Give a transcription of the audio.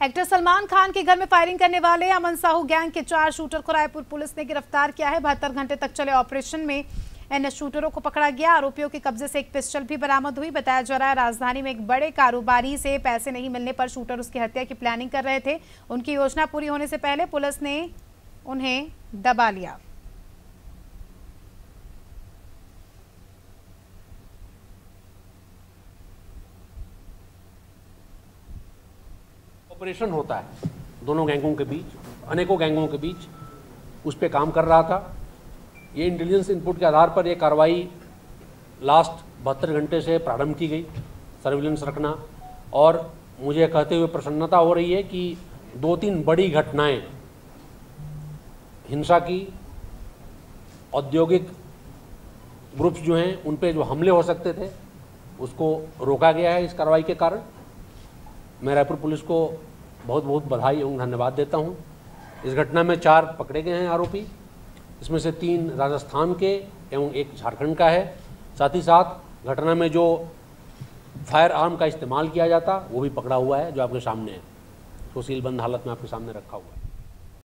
Actor Salman Khan के घर में फायरिंग करने वाले अमन साहू गैंग के 4 शूटर को रायपुर पुलिस ने गिरफ्तार किया है। 72 घंटे तक चले ऑपरेशन में इन शूटरों को पकड़ा गया। आरोपियों के कब्जे से एक पिस्टल भी बरामद हुई। बताया जा रहा है राजधानी में एक बड़े कारोबारी से पैसे नहीं मिलने पर शूटर उसकी हत्या की प्लानिंग कर रहे थे। उनकी योजना पूरी होने से पहले पुलिस ने उन्हें दबा लिया। ऑपरेशन होता है दोनों गैंगों के बीच, अनेकों गैंगों के बीच, उस पर काम कर रहा था। ये इंटेलिजेंस इनपुट के आधार पर ये कार्रवाई लास्ट 72 घंटे से प्रारंभ की गई, सर्विलेंस रखना। और मुझे कहते हुए प्रसन्नता हो रही है कि 2-3 बड़ी घटनाएं हिंसा की, औद्योगिक ग्रुप्स जो हैं उन पे जो हमले हो सकते थे उसको रोका गया है इस कार्रवाई के कारण। मैं रायपुर पुलिस को बहुत बहुत बधाई एवं धन्यवाद देता हूं। इस घटना में 4 पकड़े गए हैं आरोपी, इसमें से 3 राजस्थान के एवं 1 झारखंड का है। साथ ही साथ घटना में जो फायर आर्म का इस्तेमाल किया जाता वो भी पकड़ा हुआ है, जो आपके सामने है, तो सीलबंद हालत में आपके सामने रखा हुआ है।